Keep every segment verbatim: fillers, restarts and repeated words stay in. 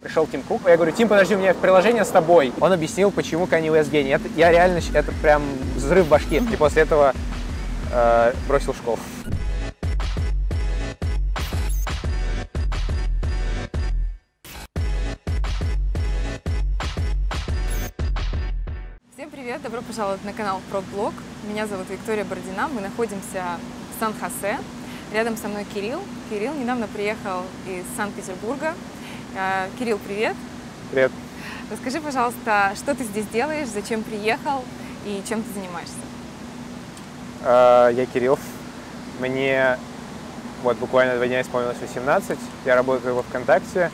Пришел Тим Кук, я говорю: Тим, подожди, у меня приложение с тобой. Он объяснил, почему Канье Уэст гений. Это, я реально, это прям взрыв башки. И после этого э, бросил школу. Всем привет! Добро пожаловать на канал ProBlog. Меня зовут Виктория Бородина. Мы находимся в Сан-Хосе. Рядом со мной Кирилл. Кирилл недавно приехал из Санкт-Петербурга. Кирилл, привет! Привет! Расскажи, пожалуйста, что ты здесь делаешь, зачем приехал и чем ты занимаешься? Я Кирилл. Мне вот буквально два дня исполнилось восемнадцать. Я работаю во ВКонтакте.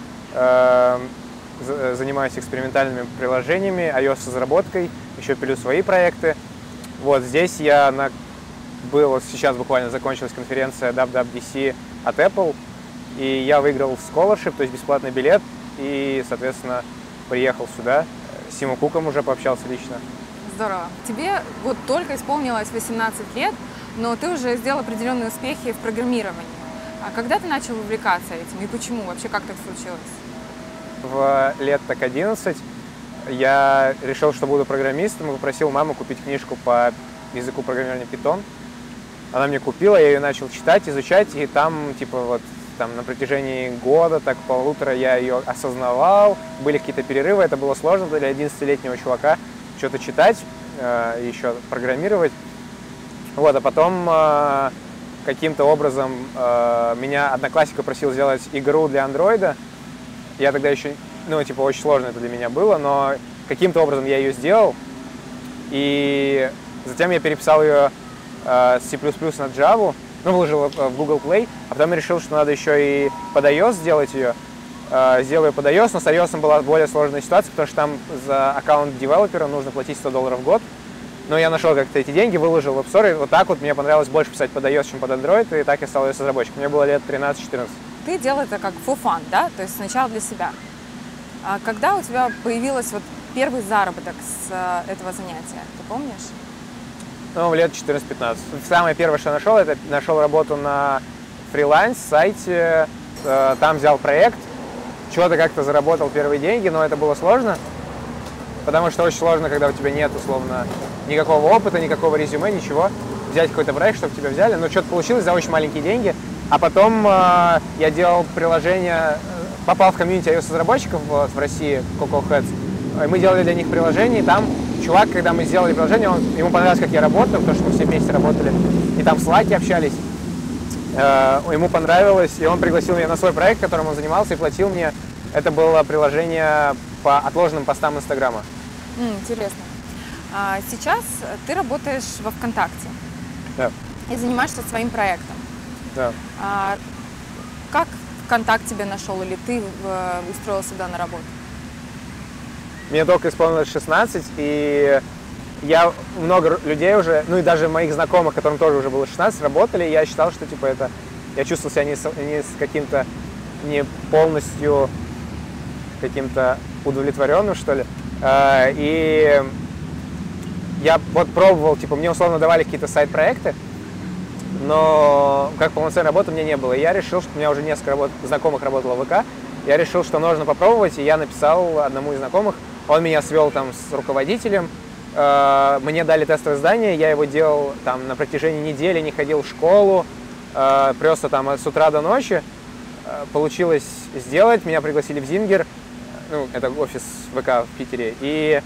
Занимаюсь экспериментальными приложениями, iOS-разработкой, еще пилю свои проекты. Вот здесь я на... был, вот сейчас буквально закончилась конференция дабл ю дабл ю ди си от Apple, и я выиграл scholarship, то есть бесплатный билет, и, соответственно, приехал сюда. С Тимом Куком уже пообщался лично. Здорово. Тебе вот только исполнилось восемнадцать лет, но ты уже сделал определенные успехи в программировании. А когда ты начал увлекаться этим и почему? Вообще, как так случилось? В лет так одиннадцать я решил, что буду программистом, и попросил маму купить книжку по языку программирования Python. Она мне купила, я ее начал читать, изучать, и там, типа, вот, там, на протяжении года, так, полутора я ее осознавал, были какие-то перерывы, это было сложно для одиннадцатилетнего чувака что-то читать, э, еще программировать. Вот, а потом э, каким-то образом э, меня одноклассник попросил сделать игру для андроида. Я тогда еще, ну, типа, очень сложно это для меня было, но каким-то образом я ее сделал, и затем я переписал ее э, с C++ на Java, ну, выложил в Google Play, а потом я решил, что надо еще и под iOS сделать ее. Э, сделаю под iOS, но с iOS была более сложная ситуация, потому что там за аккаунт девелопера нужно платить сто долларов в год. Но я нашел как-то эти деньги, выложил в App Store, и вот так вот мне понравилось больше писать под iOS, чем под Android, и так я стал iOS-разработчиком. Мне было лет тринадцать-четырнадцать. Ты делал это как for fun, да? То есть сначала для себя. А когда у тебя появился вот первый заработок с этого занятия, ты помнишь? Ну, лет четырнадцать-пятнадцать. Самое первое, что я нашел, это нашел работу на фриланс-сайте, там взял проект, чего-то как-то заработал первые деньги, но это было сложно, потому что очень сложно, когда у тебя нет, условно, никакого опыта, никакого резюме, ничего, взять какой-то проект, чтобы тебя взяли, но что-то получилось за очень маленькие деньги. А потом э, я делал приложение, попал в комьюнити iOS-разработчиков вот, в России, Coco Heads. И мы делали для них приложение, и там чувак, когда мы сделали приложение, он, ему понравилось, как я работаю, потому что мы все вместе работали, и там в Slack общались. Э, ему понравилось, и он пригласил меня на свой проект, которым он занимался, и платил мне. Это было приложение по отложенным постам Инстаграма. Mm, интересно. А сейчас ты работаешь во ВКонтакте. Да. И занимаешься своим проектом. Да. А как ВКонтакт тебя нашел, или ты э, устроился сюда на работу? Мне только исполнилось шестнадцать, и я много людей уже, ну и даже моих знакомых, которым тоже уже было шестнадцать, работали, и я считал, что типа это, я чувствовал себя не с, не с каким-то, не полностью каким-то удовлетворенным, что ли. И я вот пробовал, типа, мне условно давали какие-то сайт-проекты, но как полноценной работы у меня не было. И я решил, что у меня уже несколько работ... знакомых работало в ВК. Я решил, что нужно попробовать, и я написал одному из знакомых. Он меня свел там с руководителем. Мне дали тестовое задание, я его делал там на протяжении недели, не ходил в школу, просто там с утра до ночи. Получилось сделать, меня пригласили в Зингер, ну, это офис ВК в Питере, и,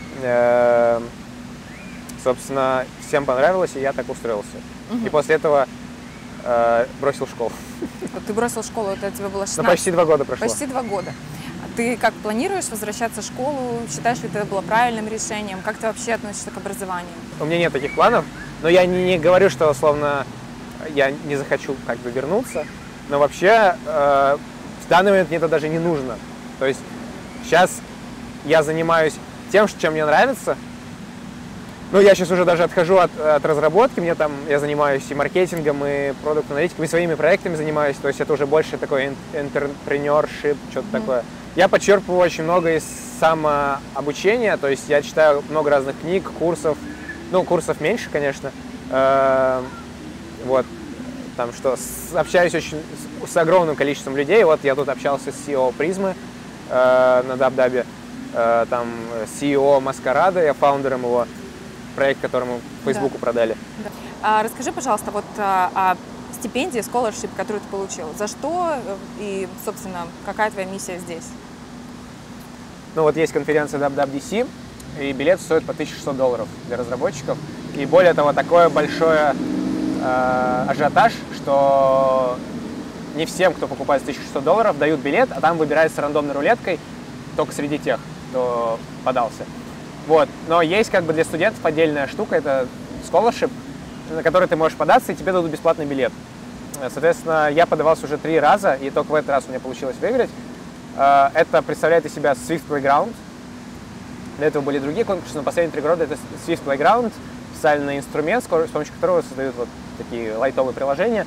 собственно, всем понравилось, и я так устроился. И после этого э, бросил школу. Ты бросил школу, это тебе было шестнадцать? Ну, почти два года прошло. Почти два года. А ты как планируешь возвращаться в школу? Считаешь ли это было правильным решением? Как ты вообще относишься к образованию? У меня нет таких планов, но я не, не говорю, что, условно, я не захочу как бы вернуться. Но вообще, э, в данный момент мне это даже не нужно. То есть сейчас я занимаюсь тем, чем мне нравится. Ну, я сейчас уже даже отхожу от, от разработки, мне там, я занимаюсь и маркетингом, и продукт-аналитикой, и своими проектами занимаюсь, то есть это уже больше такой entrepreneurship, что-то mm-hmm. такое. Я подчерпываю очень много из самообучения, то есть я читаю много разных книг, курсов, ну, курсов меньше, конечно, э, вот, там, что, с, общаюсь очень с, с огромным количеством людей, вот я тут общался с си и о Призмы, э, на Даб-Дабе, э, там си и о Маскарада, я фаундером его, проект, который мы Фейсбуку да. продали. Да. А, расскажи, пожалуйста, вот о стипендии, scholarship, которую ты получил. За что и, собственно, какая твоя миссия здесь? Ну вот есть конференция Даб-Даб ди си, и билет стоит по тысяче шестьсот долларов для разработчиков. И более того, такое большое э, ажиотаж, что не всем, кто покупает за тысячу шестьсот долларов, дают билет, а там выбирается рандомной рулеткой только среди тех, кто подался. Вот. Но есть как бы для студентов отдельная штука, это scholarship, на который ты можешь податься, и тебе дадут бесплатный билет. Соответственно, я подавался уже три раза, и только в этот раз у меня получилось выиграть. Это представляет из себя Swift Playground. До этого были другие конкурсы, но последние три года это Swift Playground, специальный инструмент, с помощью которого создают вот такие лайтовые приложения,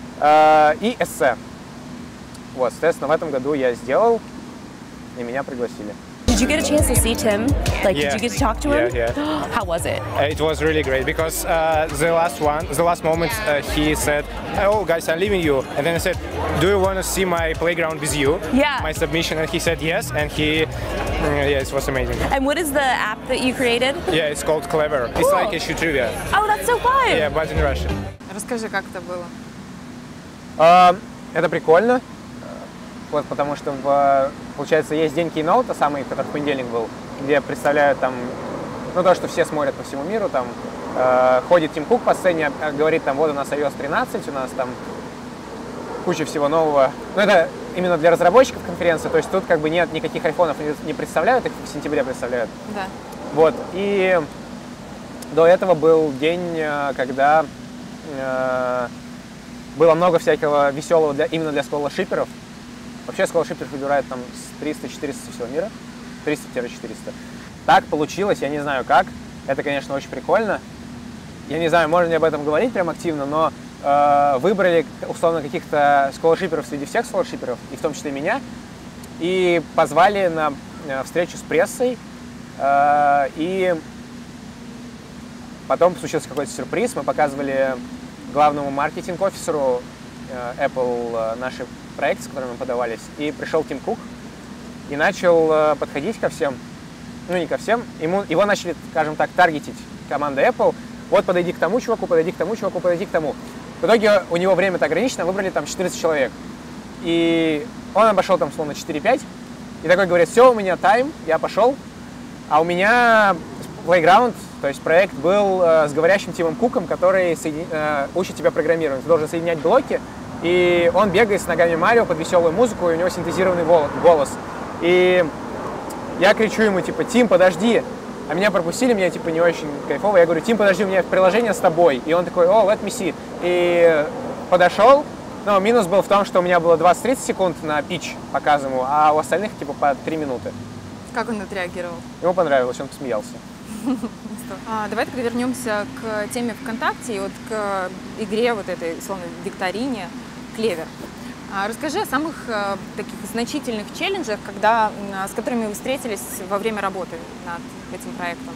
и эссе. Вот, соответственно, в этом году я сделал, и меня пригласили. Did you get a chance to see Tim? Like, yeah. did you get to talk to him? Yeah, yeah. How was it? Uh, it was really great because uh, the last one, the last moment, uh, he said, "Oh, guys, I'm leaving you," and then I said, "Do you want to see my playground with you?" Yeah. My submission, and he said yes, and he, mm, yeah, it was amazing. And what is the app that you created? Yeah, it's called Clever. Cool. It's like issue trivia. Oh, that's so fun. Yeah, but in Russian. Расскажи, как это было? Uh, это прикольно. Вот, потому что, в, получается, есть день Keynote, самый, который в понедельник был, где представляют там, ну, то, что все смотрят по всему миру, там, э, ходит Тим Кук по сцене, говорит, там, вот у нас ай о эс тринадцать, у нас там куча всего нового. Ну, это именно для разработчиков конференции, то есть тут как бы нет никаких айфонов, не представляют, их в сентябре представляют. Да. Вот, и до этого был день, когда э, было много всякого веселого для, именно для сколоршиперов. Вообще сколоршиперов выбирают там с триста-четыреста всего мира, триста-четыреста. Так получилось, я не знаю как. Это, конечно, очень прикольно. Я не знаю, можно ли об этом говорить прям активно, но э, выбрали, условно, каких-то сколоршиперов среди всех сколоршиперов, и в том числе меня, и позвали на э, встречу с прессой, э, и потом случился какой-то сюрприз. Мы показывали главному маркетинг-офисеру э, Apple э, наши проект, с которым мы подавались, и пришел Тим Кук и начал э, подходить ко всем, ну не ко всем, ему, его начали, скажем так, таргетить команда Apple, вот подойди к тому чуваку, подойди к тому чуваку, подойди к тому. В итоге у него время-то ограничено, выбрали там четырнадцать человек, и он обошел там словно четыре-пять, и такой говорит, все, у меня тайм, я пошел, а у меня Playground, то есть проект был э, с говорящим Тимом Куком, который соедин... э, учит тебя программировать, ты должен соединять блоки. И он бегает с ногами Марио под веселую музыку, и у него синтезированный голос. И я кричу ему, типа, Тим, подожди. А меня пропустили, меня, типа, не очень кайфово. Я говорю, Тим, подожди, у меня приложение с тобой. И он такой, о, let me see. И подошел. Но минус был в том, что у меня было двадцать-тридцать секунд на пич показываемую, а у остальных, типа, по три минуты. Как он отреагировал? Ему понравилось, он посмеялся. А, давай тогда вернемся к теме ВКонтакте и вот к игре вот этой, условно, викторине Клевер. А, расскажи о самых а, таких значительных челленджах, когда, а, с которыми вы встретились во время работы над этим проектом.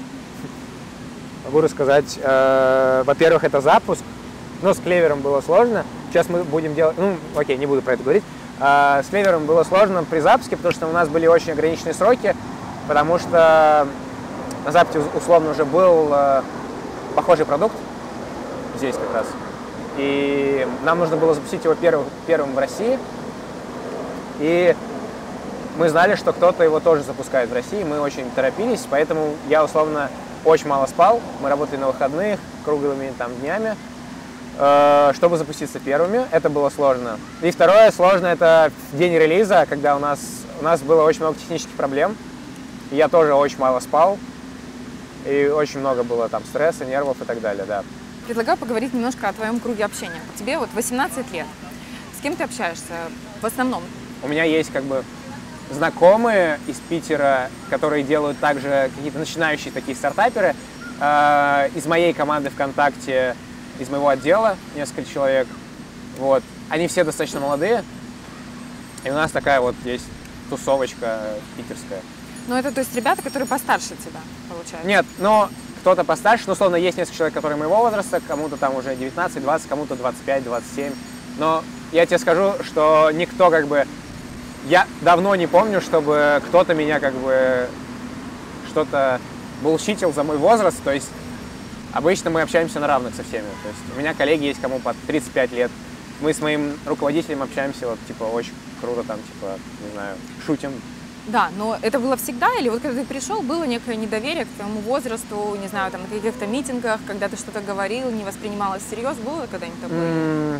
Могу рассказать. Э, во-первых, это запуск. Ну, с Клевером было сложно. Сейчас мы будем делать... Ну, окей, не буду про это говорить. Э, с Клевером было сложно при запуске, потому что у нас были очень ограниченные сроки, потому что на Западе условно уже был э, похожий продукт, здесь как раз. И нам нужно было запустить его первым, первым в России. И мы знали, что кто-то его тоже запускает в России. Мы очень торопились, поэтому я условно очень мало спал. Мы работали на выходных, круглыми там днями, э, чтобы запуститься первыми. Это было сложно. И второе сложно — это день релиза, когда у нас, у нас было очень много технических проблем. И я тоже очень мало спал. И очень много было там стресса, нервов и так далее, да. Предлагаю поговорить немножко о твоем круге общения. Тебе вот восемнадцать лет. С кем ты общаешься в основном? У меня есть как бы знакомые из Питера, которые делают также какие-то начинающие такие стартаперы. Э, из моей команды ВКонтакте, из моего отдела несколько человек. Вот. Они все достаточно молодые. И у нас такая вот есть тусовочка питерская. Ну, это, то есть, ребята, которые постарше тебя, получается? Нет, но кто-то постарше, но, условно, есть несколько человек, которые моего возраста, кому-то там уже девятнадцать-двадцать, кому-то двадцать пять-двадцать семь. Но я тебе скажу, что никто как бы я давно не помню, чтобы кто-то меня как бы что-то булщитил за мой возраст, то есть обычно мы общаемся на равных со всеми, то есть у меня коллеги есть, кому по тридцать пять лет, мы с моим руководителем общаемся, вот, типа, очень круто, там, типа, не знаю, шутим. Да, но это было всегда, или вот когда ты пришел, было некое недоверие к твоему возрасту, не знаю, там, на каких-то митингах, когда ты что-то говорил, не воспринималось всерьез, было когда-нибудь такое? Mm,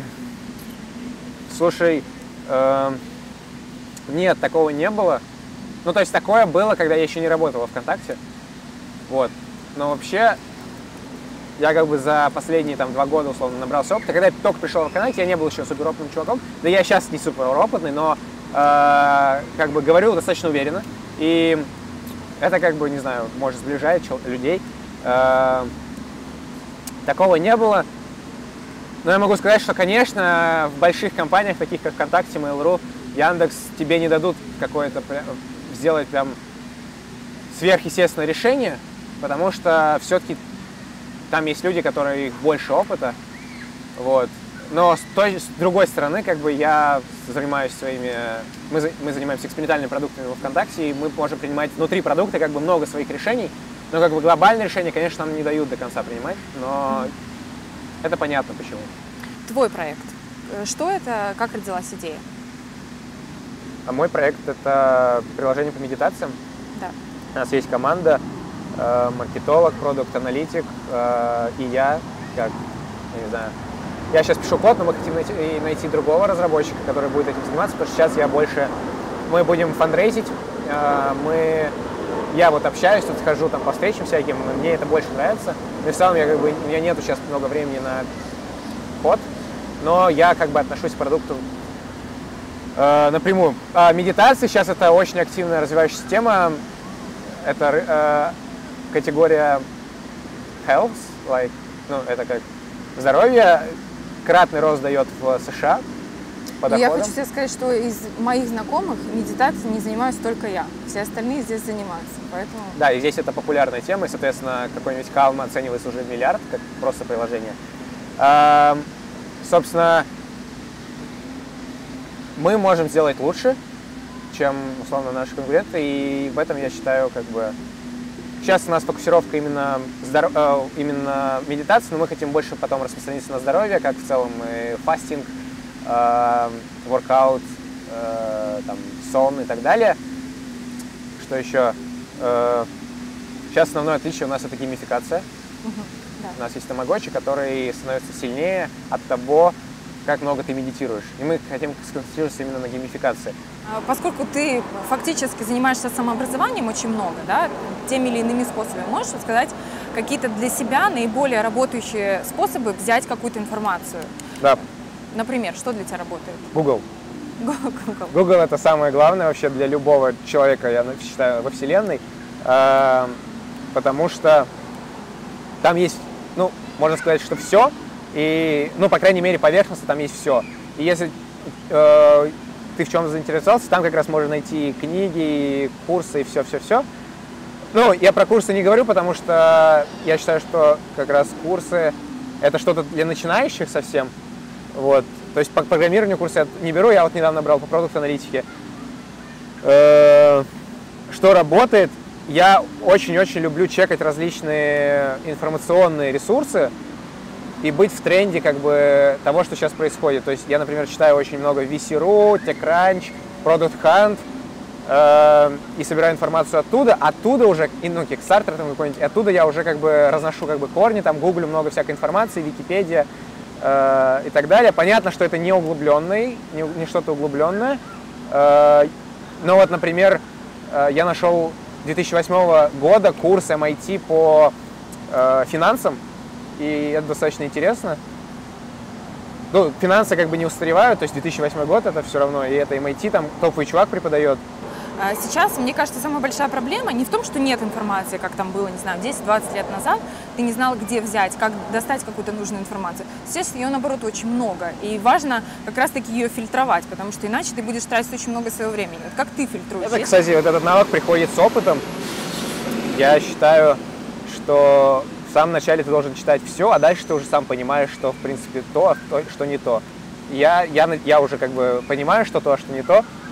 слушай, э, нет, такого не было. Ну, то есть такое было, когда я еще не работал во ВКонтакте. Вот. Но вообще, я как бы за последние там два года, условно, набрался опыта. Когда я только пришел в ВКонтакте, я не был еще суперопытным чуваком. Да я сейчас не суперопытный, но э, как бы говорю достаточно уверенно. И это как бы, не знаю, может, сближает людей. Э, такого не было. Но я могу сказать, что, конечно, в больших компаниях, таких как ВКонтакте, Mail.ru, Яндекс, тебе не дадут какое-то сделать прям сверхъестественное решение, потому что все-таки там есть люди, которые их больше опыта, вот. Но с, той, с другой стороны, как бы я занимаюсь своими, мы, мы занимаемся экспериментальными продуктами во ВКонтакте, и мы можем принимать внутри продукта как бы много своих решений, но как бы глобальные решения, конечно, нам не дают до конца принимать, но это понятно почему. Твой проект. Что это, как родилась идея? А мой проект — это приложение по медитациям. Да. У нас есть команда, э, маркетолог, продукт-аналитик, э, и я, как, я не знаю, я сейчас пишу код, но мы хотим найти, найти другого разработчика, который будет этим заниматься, потому что сейчас я больше, мы будем фандрейзить, э, мы, я вот общаюсь, тут хожу там по встречам всяким, мне это больше нравится, но в целом я как бы, у меня нету сейчас много времени на код, но я как бы отношусь к продукту э, напрямую. А медитации сейчас это очень активно развивающаяся тема. Это э, категория health, like, ну, это как здоровье. Кратный рост дает в США по доходам. Я хочу тебе сказать, что из моих знакомых медитацией не занимаюсь только я. Все остальные здесь занимаются, поэтому... Да, и здесь это популярная тема, и, соответственно, какой-нибудь Calm оценивается уже в миллиард, как просто приложение. А, собственно, мы можем сделать лучше, чем, условно, наши конкуренты, и в этом, я считаю, как бы... Сейчас у нас фокусировка именно, здоров... э, именно медитации, но мы хотим больше потом распространиться на здоровье, как в целом и фастинг, э, воркаут, э, там, сон и так далее. Что еще? Э, сейчас основное отличие у нас это геймификация. Угу, да. У нас есть тамагочи, который становится сильнее от того, как много ты медитируешь. И мы хотим сконцентрироваться именно на геймификации. Поскольку ты фактически занимаешься самообразованием очень много, да, теми или иными способами, можешь сказать какие-то для себя наиболее работающие способы взять какую-то информацию? Да. Например, что для тебя работает? Google. Google. Google — это самое главное вообще для любого человека, я считаю, во Вселенной, потому что там есть, ну, можно сказать, что все, и, ну, по крайней мере, поверхностно там есть все. И если э, ты в чем заинтересовался, там как раз можно найти книги, курсы и все-все-все. Ну, я про курсы не говорю, потому что я считаю, что как раз курсы — это что-то для начинающих совсем. Вот. То есть по программированию курсы я не беру, я вот недавно брал по продукт-аналитике. Э, что работает? Я очень-очень люблю чекать различные информационные ресурсы и быть в тренде как бы того, что сейчас происходит. То есть я, например, читаю очень много ви си точка ру, TechCrunch, Product Hunt э, и собираю информацию оттуда. Оттуда уже, ну, Kickstarter там какой-нибудь, оттуда я уже как бы разношу как бы корни, там гуглю много всякой информации, Википедия э, и так далее. Понятно, что это не углубленный, не, не что-то углубленное. Э, но вот, например, э, я нашел две тысячи восьмого года курс эм ай ти по э, финансам. И это достаточно интересно. Ну, финансы как бы не устаревают, то есть две тысячи восьмой год это все равно, и это эм ай ти, там топовый чувак преподает. Сейчас, мне кажется, самая большая проблема не в том, что нет информации, как там было, не знаю, десять-двадцать лет назад, ты не знал, где взять, как достать какую-то нужную информацию. Сейчас ее, наоборот, очень много, и важно как раз-таки ее фильтровать, потому что иначе ты будешь тратить очень много своего времени. Вот как ты фильтруешь? Это, кстати, вот этот навык приходит с опытом. Я считаю, что в самом начале ты должен читать все, а дальше ты уже сам понимаешь, что в принципе то, а то что не то. Я, я, я уже как бы понимаю, что то, а что не то.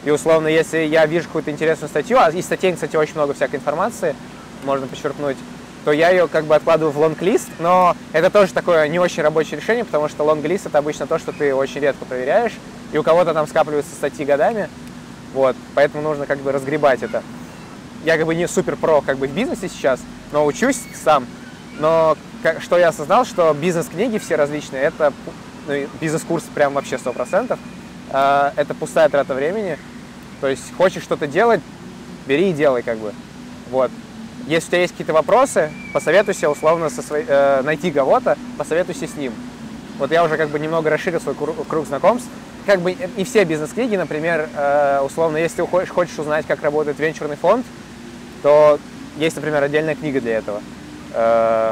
И условно, если я вижу какую-то интересную статью, а из статей, кстати, очень много всякой информации, можно подчеркнуть, то я ее как бы откладываю в лонг-лист, но это тоже такое не очень рабочее решение, потому что лонг-лист — это обычно то, что ты очень редко проверяешь, и у кого-то там скапливаются статьи годами, вот, поэтому нужно как бы разгребать это. Я как бы не супер-про как бы в бизнесе сейчас, но учусь сам, но как, что я осознал, что бизнес-книги все различные, это ну, бизнес-курс прям вообще сто процентов, э, это пустая трата времени, то есть хочешь что-то делать, бери и делай как бы, вот. Если у тебя есть какие-то вопросы, посоветуйся условно со своей, э, найти кого-то, посоветуйся с ним. Вот я уже как бы немного расширил свой круг, круг знакомств. Как бы и все бизнес-книги, например, э, условно, если ты хочешь, хочешь узнать, как работает венчурный фонд, то есть, например, отдельная книга для этого. Э,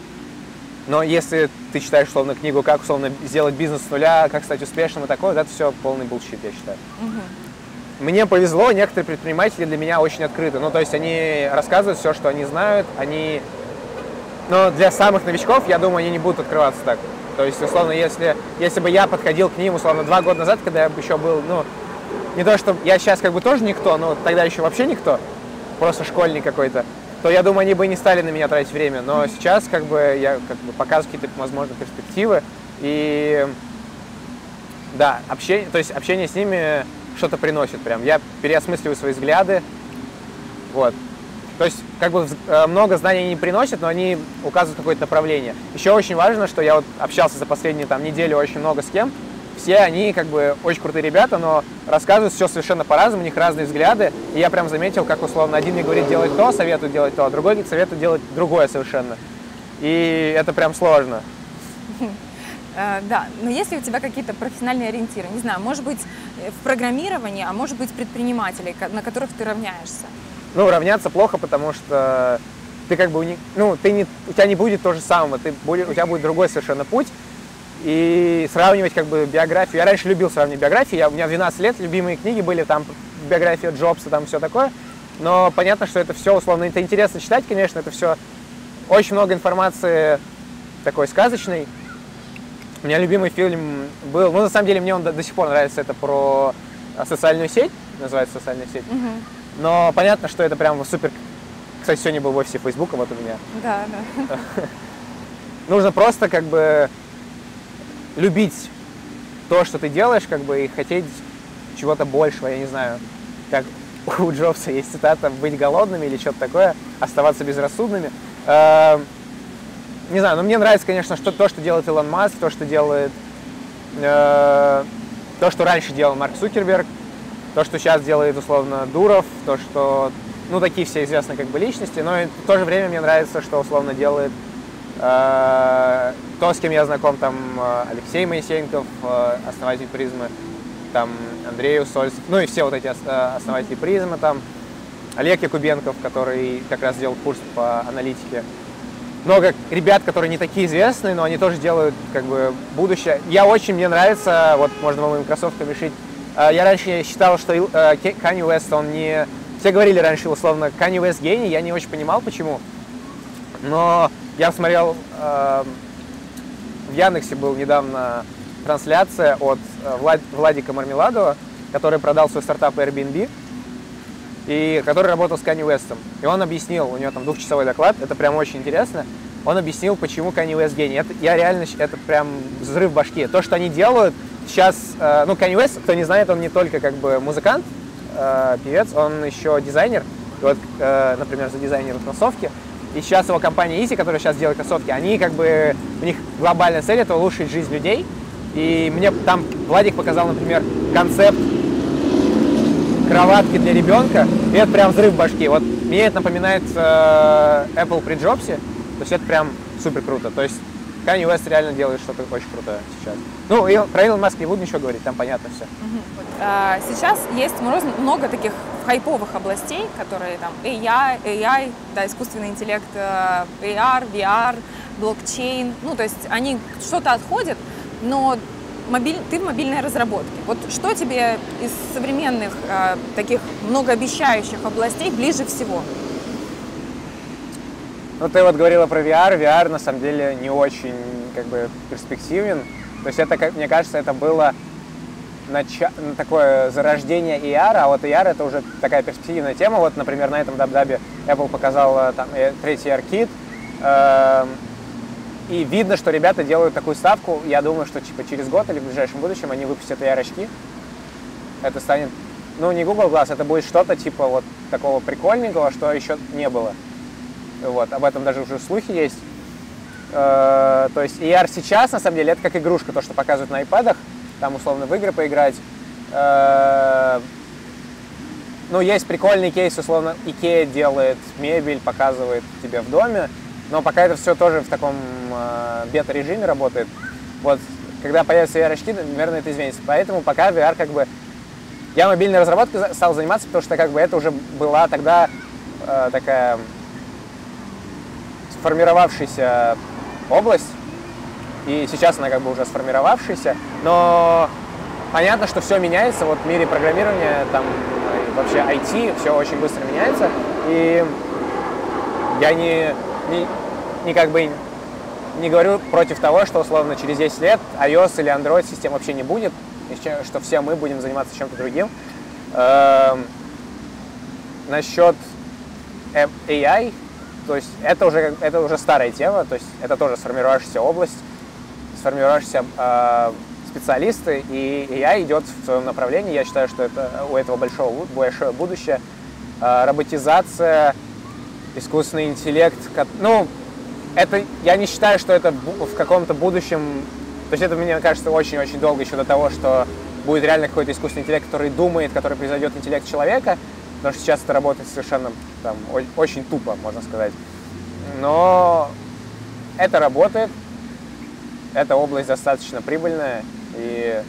но если ты читаешь условно книгу, как условно сделать бизнес с нуля, как стать успешным и такое, это все полный булшит, я считаю. Мгм. Мне повезло, некоторые предприниматели для меня очень открыты. Ну, то есть они рассказывают все, что они знают, они... Но для самых новичков, я думаю, они не будут открываться так. То есть, условно, если, если бы я подходил к ним, условно, два года назад, когда я еще был, ну, не то, что я сейчас как бы тоже никто, но тогда еще вообще никто, просто школьник какой-то, то, я думаю, они бы не стали на меня тратить время. Но сейчас, как бы, я как бы показываю какие-то, возможно, перспективы. И, да, общение, то есть общение с ними что-то приносит прям. Я переосмысливаю свои взгляды. Вот. То есть, как бы много знаний они не приносят, но они указывают какое-то направление. Еще очень важно, что я вот общался за последние там неделю очень много с кем. Все они как бы очень крутые ребята, но рассказывают все совершенно по-разному, у них разные взгляды. И я прям заметил, как условно один мне говорит делать то, советует делать то, а другой советует делать другое совершенно. И это прям сложно. Э, Да, но есть ли у тебя какие-то профессиональные ориентиры? Не знаю, может быть, в программировании, а может быть, предпринимателей, ко- на которых ты равняешься? Ну, равняться плохо, потому что ты как бы, уни- ну, ты не, у тебя не будет то же самого, ты будет, у тебя будет другой совершенно путь. И сравнивать как бы биографию. Я раньше любил сравнивать биографии, я, у меня в двенадцать лет любимые книги были, там биография Джобса, там все такое. Но понятно, что это все условно, это интересно читать, конечно, это все очень много информации такой сказочной. У меня любимый фильм был, ну, на самом деле, мне он до, до сих пор нравится, это про социальную сеть, называется «Социальная сеть». Мгм. Но понятно, что это прям супер... Кстати, сегодня был в офисе Фейсбука, вот у меня. Да, да. Нужно просто как бы любить то, что ты делаешь, как бы, и хотеть чего-то большего, я не знаю. Как у Джобса есть цитата «быть голодными» или что-то такое, оставаться безрассудными. Э, Не знаю, но мне нравится, конечно, что, то, что делает Илон Маск, то, что делает, э, то, что раньше делал Марк Цукерберг, то, что сейчас делает, условно, Дуров, то, что, ну, такие все известные, как бы, личности, но и в то же время мне нравится, что, условно, делает э, то, с кем я знаком, там, Алексей Моисеенков, э, основатель Призмы, там, Андрей Усольцев, ну, и все вот эти основатели Призмы, там, Олег Якубенков, который как раз делал курс по аналитике. Много ребят, которые не такие известные, но они тоже делают как бы будущее. Я очень, мне нравится, вот можно по моим кроссовкам решить. Я раньше считал, что Канье Уэст, он не... Все говорили раньше, условно, Канье Уэст гений, я не очень понимал, почему. Но я смотрел, в Яндексе был недавно трансляция от Влад, Владика Мармеладова, который продал свой стартап Airbnb, и который работал с Канье Уэстом. И он объяснил, у него там двухчасовой доклад, это прям очень интересно, он объяснил, почему Канье Уэст гений. Это, я реально, это прям взрыв башки. То, что они делают сейчас, э, ну, Канье Уэст, кто не знает, он не только как бы музыкант, э, певец, он еще дизайнер. И вот, э, например, задизайнил кроссовки. И сейчас его компания Easy, которая сейчас делает кроссовки, они как бы, у них глобальная цель — это улучшить жизнь людей. И мне там Владик показал, например, концепт кроватки для ребенка, и это прям взрыв башки. Вот мне это напоминает э, Apple при Джобсе, то есть это прям супер круто. То есть Канье Уэст реально делает что-то очень крутое сейчас. Ну, и про Илон Маск не буду ничего говорить, там понятно все. А, Сейчас есть мороз- много таких хайповых областей, которые там эй ай, эй ай, да, искусственный интеллект, э, эй ар, ви ар, блокчейн. Ну, то есть они что-то отходят, но мобиль, ты в мобильной разработке. Вот что тебе из современных э, таких многообещающих областей ближе всего? Ну, ты вот говорила про ви ар. ви ар на самом деле не очень как бы перспективен. То есть это, как мне кажется, это было нача... такое зарождение эй ар, а вот эй ар это уже такая перспективная тема. Вот, например, на этом даб-дабе Apple показал там третий эй ар-кит, э, и видно, что ребята делают такую ставку. Я думаю, что типа через год или в ближайшем будущем они выпустят эй ар-очки. Это станет, ну, не Google Glass, это будет что-то типа вот такого прикольненького, что еще не было. Вот, об этом даже уже слухи есть. Э, то есть эй ар сейчас, на самом деле, это как игрушка, то, что показывают на iPad'ах, там условно в игры поиграть. Э, ну, есть прикольный кейс, условно, IKEA делает мебель, показывает тебе в доме, но пока это все тоже в таком э, бета-режиме работает. Вот, когда появятся эй ар-очки, наверное, это изменится. Поэтому пока ви ар как бы... Я мобильной разработкой стал заниматься, потому что как бы это уже была тогда э, такая сформировавшаяся область, и сейчас она как бы уже сформировавшаяся, но понятно, что все меняется, вот в мире программирования, там и вообще ай ти, все очень быстро меняется, и я не, не, не как бы не говорю против того, что условно через десять лет iOS или Android систем вообще не будет, и что все мы будем заниматься чем-то другим. Эм, насчет эй ай, то есть это уже, это уже старая тема, то есть это тоже сформировавшаяся область, сформировавшиеся э, специалисты, и эй ай идет в своем направлении. Я считаю, что это, у этого большого, большое будущее. Э, роботизация, искусственный интеллект. Ну, это, я не считаю, что это в каком-то будущем... То есть это, мне кажется, очень-очень долго еще до того, что будет реально какой-то искусственный интеллект, который думает, который произведет интеллект человека. Потому что сейчас это работает совершенно там, очень тупо, можно сказать. Но это работает. Эта область достаточно прибыльная. И...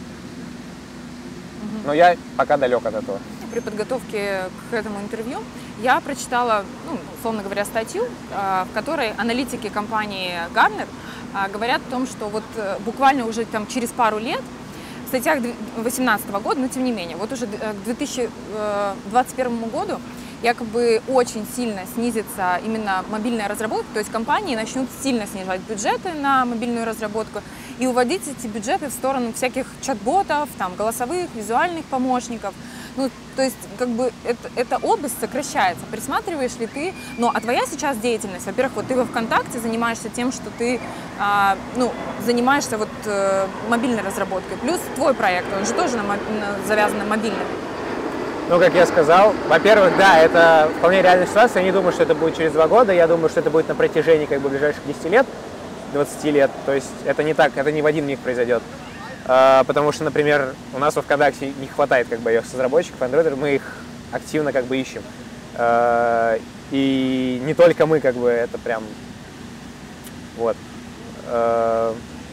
Угу. Но я пока далек от этого. При подготовке к этому интервью я прочитала, ну, условно говоря, статью, в которой аналитики компании Gartner говорят о том, что вот буквально уже там через пару лет, в статьях две тысячи восемнадцатого года, но тем не менее, вот уже к две тысячи двадцать первому году якобы очень сильно снизится именно мобильная разработка, то есть компании начнут сильно снижать бюджеты на мобильную разработку и уводить эти бюджеты в сторону всяких чат-ботов, там, голосовых, визуальных помощников. Ну, то есть, как бы, это, эта область сокращается. Присматриваешь ли ты? Ну, а твоя сейчас деятельность, во-первых, вот ты во ВКонтакте занимаешься тем, что ты, а, ну, занимаешься вот э, мобильной разработкой, плюс твой проект, он же тоже на, на, завязан на мобильном. Ну, как я сказал, во-первых, да, это вполне реальная ситуация. Я не думаю, что это будет через два года. Я думаю, что это будет на протяжении как бы ближайших десяти лет, двадцати лет. То есть это не так, это не в один миг произойдет. А, потому что, например, у нас во ВКонтакте не хватает как бы iOS-разработчиков, Android, мы их активно как бы ищем. А, и не только мы, как бы, это прям... Вот. А,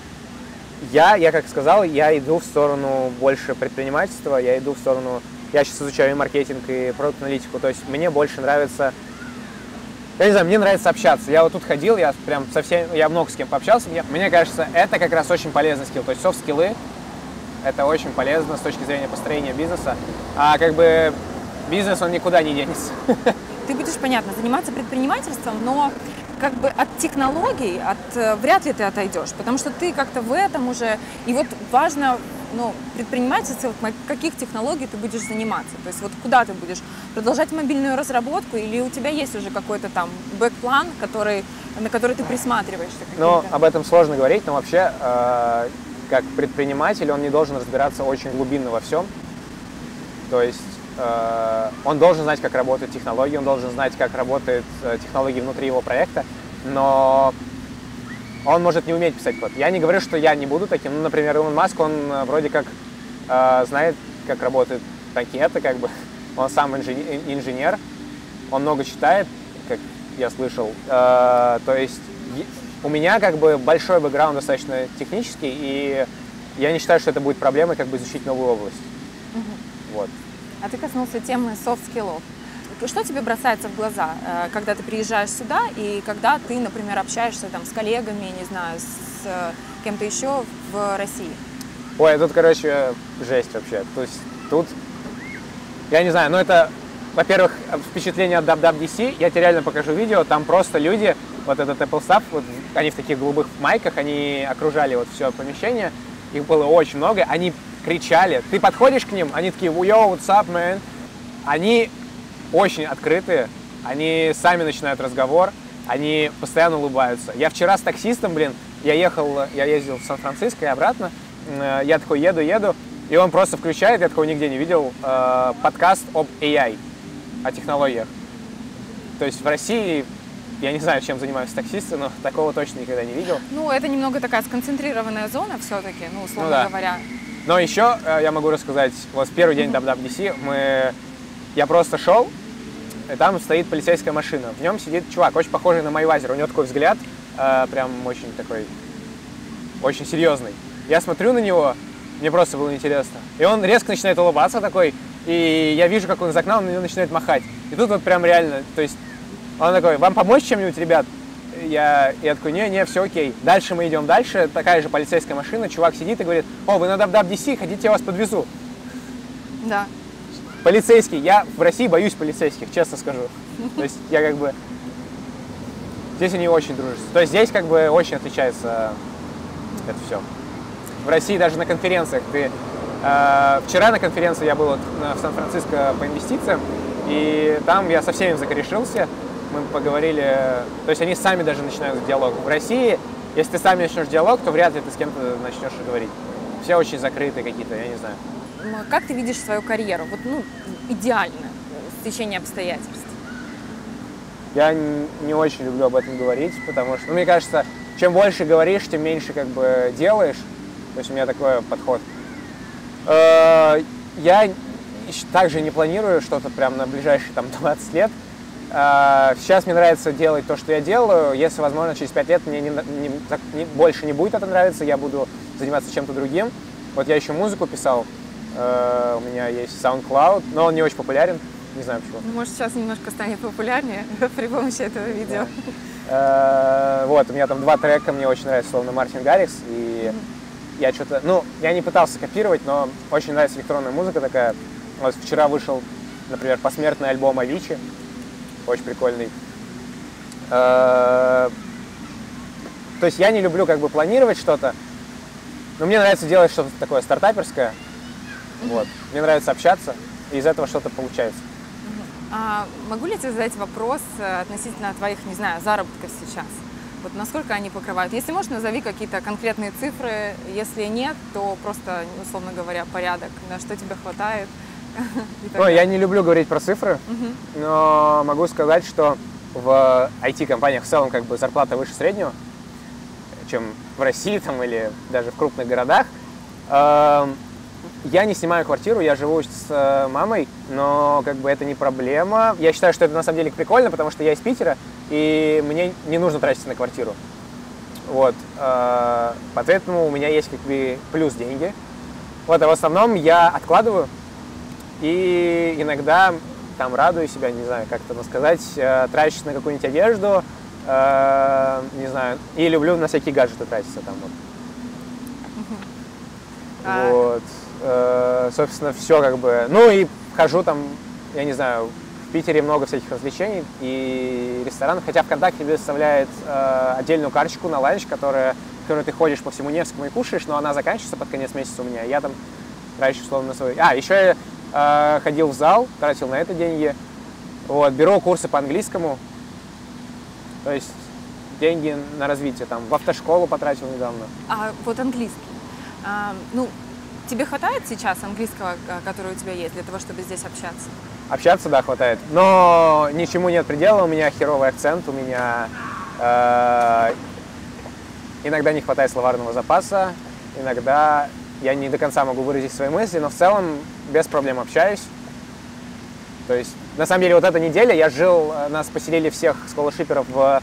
я, я, как сказал, я иду в сторону больше предпринимательства, я иду в сторону... Я сейчас изучаю и маркетинг, и продакт-аналитику, то есть мне больше нравится, я не знаю, мне нравится общаться. Я вот тут ходил, я прям со всеми, я много с кем пообщался, мне, мне кажется, это как раз очень полезный скилл, то есть софт-скиллы, это очень полезно с точки зрения построения бизнеса, а как бы бизнес, он никуда не денется. Ты будешь, понятно, заниматься предпринимательством, но как бы от технологий от, вряд ли ты отойдешь, потому что ты как-то в этом уже, и вот важно... Ну, предпринимательство, вот, каких технологий ты будешь заниматься? То есть вот куда ты будешь? Продолжать мобильную разработку или у тебя есть уже какой-то там бэк-план, который, на который ты присматриваешься? Ну, об этом сложно говорить, но вообще, э, как предприниматель, он не должен разбираться очень глубинно во всем. То есть э, он должен знать, как работают технологии, он должен знать, как работают э, технологии внутри его проекта, но... Он может не уметь писать код. Я не говорю, что я не буду таким. Ну, например, Илон Маск, он вроде как э, знает, как работают ракеты, как бы. Он сам инженер, инженер, он много читает, как я слышал. Э, то есть у меня как бы большой бэкграунд достаточно технический, и я не считаю, что это будет проблемой как бы изучить новую область. Угу. Вот. А ты коснулся темы софт-скиллов. Что тебе бросается в глаза, когда ты приезжаешь сюда и когда ты, например, общаешься там с коллегами, не знаю, с кем-то еще в России? Ой, тут, короче, жесть вообще. То есть тут, я не знаю, ну это, во-первых, впечатление от даб-даб-ди си. Я тебе реально покажу видео, там просто люди, вот этот Apple Staff, вот, они в таких голубых майках, они окружали вот все помещение, их было очень много, они кричали. Ты подходишь к ним, они такие, yo, what's up, man? Они очень открытые, они сами начинают разговор, они постоянно улыбаются. Я вчера с таксистом, блин, я ехал, я ездил в Сан-Франциско и обратно, я такой еду, еду, и он просто включает, я такого нигде не видел, подкаст об эй ай, о технологиях. То есть в России, я не знаю, чем занимаются таксисты, но такого точно никогда не видел. Ну, это немного такая сконцентрированная зона все-таки, ну, условно ну, да. говоря. Но еще я могу рассказать, вот в первый день даб даб ди си мы, я просто шел, и там стоит полицейская машина. В нем сидит чувак, очень похожий на Майвазера. У него такой взгляд, э, прям очень такой, очень серьезный. Я смотрю на него, мне просто было интересно. И он резко начинает улыбаться такой, и я вижу, как он из окна, он на него начинает махать. И тут вот прям реально, то есть, он такой, вам помочь чем-нибудь, ребят? Я, я такой, не-не, все окей. Дальше мы идем дальше, такая же полицейская машина, чувак сидит и говорит, о, вы на даб даб ди си, хотите, я вас подвезу? Да. Полицейский. Я в России боюсь полицейских, честно скажу. То есть я как бы... Здесь они очень дружат. То есть здесь как бы очень отличается это все. В России даже на конференциях ты... Э, вчера на конференции я был вот в Сан-Франциско по инвестициям, и там я со всеми закорешился. Мы поговорили... То есть они сами даже начинают диалог. В России, если ты сам начнешь диалог, то вряд ли ты с кем-то начнешь говорить. Все очень закрытые какие-то, я не знаю. Как ты видишь свою карьеру? Вот, ну, идеально, в течение обстоятельств. Я не очень люблю об этом говорить, потому что, ну, мне кажется, чем больше говоришь, тем меньше как бы делаешь. То есть у меня такой подход. Я также не планирую что-то прям на ближайшие там двадцать лет. Сейчас мне нравится делать то, что я делаю. Если, возможно, через пять лет мне не, не, не, больше не будет это нравиться, я буду заниматься чем-то другим. Вот я еще музыку писал. Uh, у меня есть SoundCloud, но он не очень популярен, не знаю почему. Может, сейчас немножко станет популярнее при помощи этого видео. Yeah. Uh, вот, у меня там два трека, мне очень нравится, словно Мартин Гаррикс, и mm-hmm. я что-то, ну, я не пытался копировать, но очень нравится электронная музыка такая. Вот вчера вышел, например, посмертный альбом Avicii, очень прикольный. Uh, то есть я не люблю как бы планировать что-то, но мне нравится делать что-то такое стартаперское. Вот. Мне нравится общаться, и из этого что-то получается. А могу ли я тебе задать вопрос относительно твоих, не знаю, заработков сейчас? Вот насколько они покрывают? Если можешь, назови какие-то конкретные цифры. Если нет, то просто, условно говоря, порядок, на что тебе хватает. Ну, я не люблю говорить про цифры, угу. но могу сказать, что в ай ти-компаниях в целом как бы зарплата выше среднего, чем в России там, или даже в крупных городах. Я не снимаю квартиру, я живу с мамой, но как бы это не проблема. Я считаю, что это на самом деле прикольно, потому что я из Питера, и мне не нужно тратиться на квартиру. Вот. Поэтому у меня есть как бы плюс деньги. Вот, а в основном я откладываю и иногда там радую себя, не знаю, как это сказать, трачусь на какую-нибудь одежду, не знаю, и люблю на всякие гаджеты тратиться там вот. А... Вот. Собственно, все как бы. Ну и хожу там, я не знаю, в Питере много всяких развлечений и ресторанов, хотя ВКонтакте предоставляет э, отдельную карточку на ланч, которая, в которой ты ходишь по всему Невскому и кушаешь, но она заканчивается под конец месяца у меня, я там трачу условно на свой. А, еще я э, ходил в зал, тратил на это деньги, вот, беру курсы по английскому, то есть деньги на развитие, там, в автошколу потратил недавно. А вот английский, а, ну, тебе хватает сейчас английского, который у тебя есть, для того, чтобы здесь общаться? Общаться, да, хватает. Но ничему нет предела. У меня херовый акцент, у меня э, иногда не хватает словарного запаса, иногда я не до конца могу выразить свои мысли, но в целом без проблем общаюсь. То есть, на самом деле, вот эта неделя я жил, нас поселили всех сколоршиперов в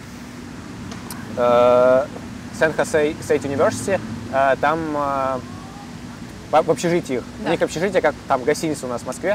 э, Сан-Хосе Стейт Университи. Э, там э, в общежитии их. Да. У них общежитие, как там гостиница у нас в Москве.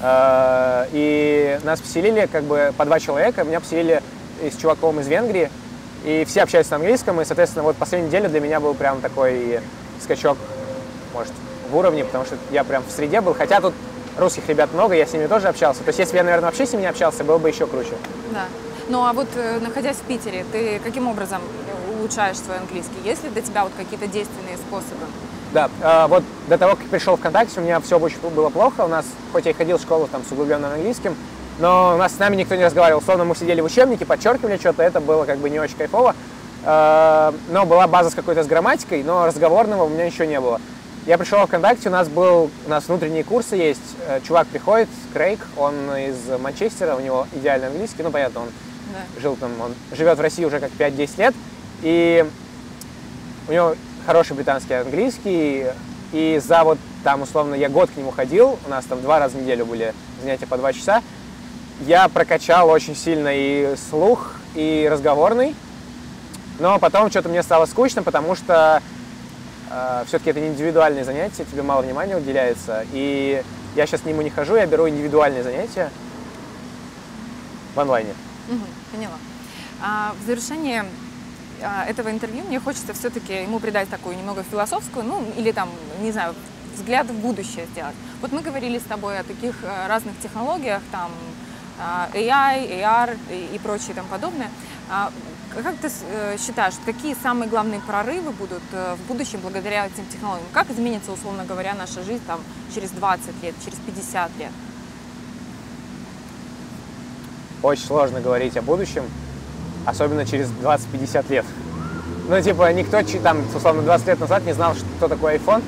И нас поселили как бы по два человека. Меня поселили с чуваком из Венгрии. И все общаются на английском. И, соответственно, вот последняя неделя для меня был прям такой скачок, может, в уровне, потому что я прям в среде был. Хотя тут русских ребят много, я с ними тоже общался. То есть, если бы я, наверное, вообще с ними не общался, было бы еще круче. Да. Ну, а вот, находясь в Питере, ты каким образом улучшаешь свой английский? Есть ли для тебя вот какие-то действенные способы? Да, э, вот до того, как пришел ВКонтакте, у меня все очень было плохо. У нас, хоть я и ходил в школу там, с углубленным английским, но у нас с нами никто не разговаривал. Условно, мы сидели в учебнике, подчеркивали что-то, это было как бы не очень кайфово. Э, но была база с какой-то с грамматикой, но разговорного у меня ничего не было. Я пришел в ВКонтакте, у нас был, у нас внутренние курсы есть. Э, чувак приходит, Крейг, он из Манчестера, у него идеальный английский, ну понятно, он Да. жил там, он живет в России уже как пять-десять лет, и у него хороший британский английский, и за вот там, условно, я год к нему ходил, у нас там два раза в неделю были занятия по два часа, я прокачал очень сильно и слух, и разговорный, но потом что-то мне стало скучно, потому что э, все-таки это не индивидуальные занятия, тебе мало внимания уделяется, и я сейчас к нему не хожу, я беру индивидуальные занятия в онлайне. Мгм, поняла. А, в завершение а, этого интервью мне хочется все-таки ему придать такую немного философскую, ну или там, не знаю, взгляд в будущее сделать. Вот мы говорили с тобой о таких а, разных технологиях, там а, эй ай, эй ар и, и прочее и тому подобное. А, как ты э, считаешь, какие самые главные прорывы будут э, в будущем благодаря этим технологиям? Как изменится, условно говоря, наша жизнь там через двадцать лет, через пятьдесят лет? Очень сложно говорить о будущем, особенно через двадцать-пятьдесят лет. Ну, типа, никто там, условно, двадцать лет назад не знал, что такое iPhone.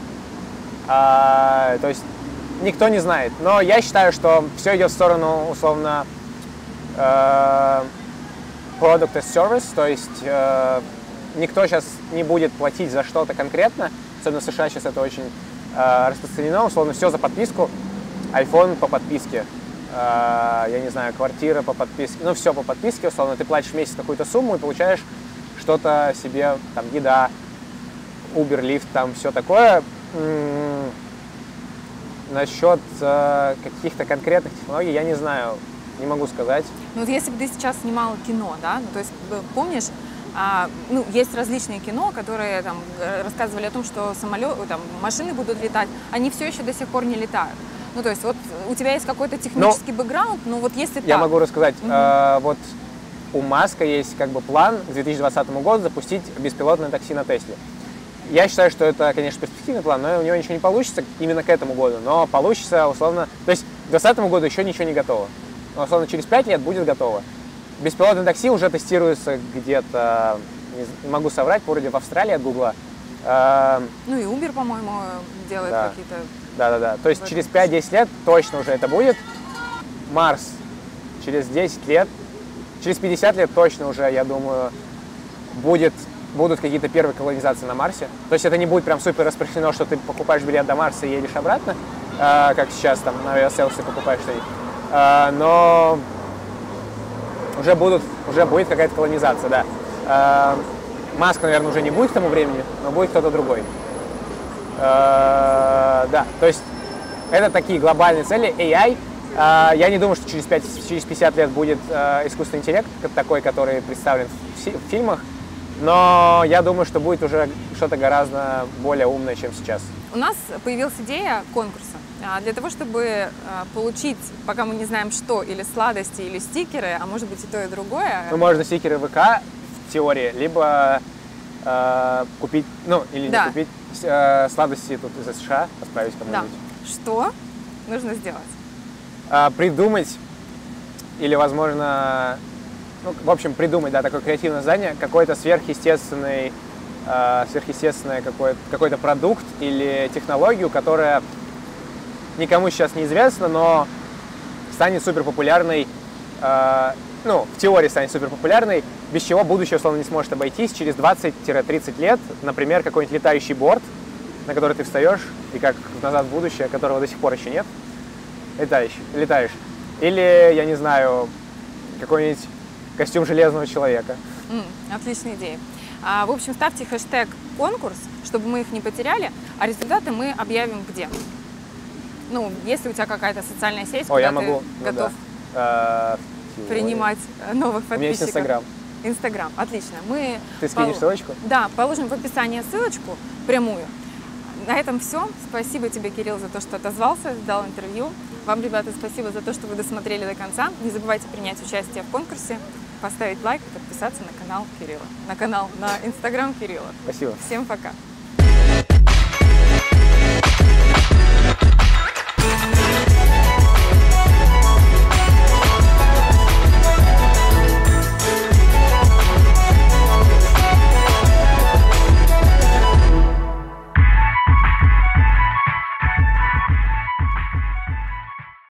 А, то есть, никто не знает. Но я считаю, что все идет в сторону, условно, э, product as service, то есть э, никто сейчас не будет платить за что-то конкретно, особенно в США сейчас это очень э, распространено, условно, все за подписку, iPhone по подписке. Я не знаю, квартира по подписке, ну все по подписке, условно, ты платишь в месяц какую-то сумму и получаешь что-то себе, там, еда, Uber, Lyft, там, все такое. М-м- насчет э, каких-то конкретных технологий, я не знаю, не могу сказать. Ну вот если бы ты сейчас снимала кино, да, ну, то есть помнишь, а, ну, есть различные кино, которые там рассказывали о том, что самолеты, там, машины будут летать, они все еще до сих пор не летают. Ну, то есть, вот у тебя есть какой-то технический но, бэкграунд, но вот если я так... могу рассказать. Угу. Э, вот у Маска есть как бы план к две тысячи двадцатому году запустить беспилотное такси на Тесле. Я считаю, что это, конечно, перспективный план, но у него ничего не получится именно к этому году. Но получится, условно... То есть, к двадцатому году еще ничего не готово. Но, условно, через пять лет будет готово. Беспилотное такси уже тестируется где-то, не могу соврать, вроде в Австралии от Гугла. Э, ну и Uber, по-моему, делает да. какие-то... Да-да-да. То есть через пять-десять лет точно уже это будет. Марс через десять лет, через пятьдесят лет точно уже, я думаю, будет, будут какие-то первые колонизации на Марсе. То есть это не будет прям супер распространено, что ты покупаешь билет до Марса и едешь обратно, э, как сейчас там на авиаселсе покупаешь что-нибудь. Э, но уже, будут, уже будет какая-то колонизация, да. Э, Маск, наверное, уже не будет к тому времени, но будет кто-то другой. Uh, да, то есть это такие глобальные цели. эй ай, uh, я не думаю, что через, пять, через пятьдесят лет будет uh, искусственный интеллект, такой, который представлен в, в фильмах, но я думаю, что будет уже что-то гораздо более умное, чем сейчас. У нас появилась идея конкурса. Для того, чтобы получить, пока мы не знаем что, или сладости, или стикеры, а может быть и то, и другое. Ну, можно стикеры ВК в теории, либо uh, купить, ну, или да. не купить сладости тут из США, отправить кому-нибудь. Да. Что нужно сделать? А, придумать или, возможно, ну, в общем, придумать, да, такое креативное задание, какой-то сверхъестественный, э, сверхъестественный какой-то, какой-то продукт или технологию, которая никому сейчас не известна, но станет супер популярной, э, ну, в теории станет супер популярной, без чего будущее, условно, не сможет обойтись через двадцать-тридцать лет. Например, какой-нибудь летающий борт, на который ты встаешь, и как назад в будущее, которого до сих пор еще нет, летаешь. летаешь. Или, я не знаю, какой-нибудь костюм железного человека. Mm, отличная идея. А, в общем, ставьте хэштег «конкурс», чтобы мы их не потеряли, а результаты мы объявим где? Ну, если у тебя какая-то социальная сеть, О, куда я ты могу, готов ну, да. принимать новых подписчиков. У меня есть Инстаграм. Инстаграм, отлично. Мы Ты скинешь пол... ссылочку? Да, положим в описании ссылочку прямую. На этом все. Спасибо тебе, Кирилл, за то, что отозвался, дал интервью. Вам, ребята, спасибо за то, что вы досмотрели до конца. Не забывайте принять участие в конкурсе, поставить лайк, подписаться на канал Кирилла. На канал, на Инстаграм Кирилла. Спасибо. Всем пока.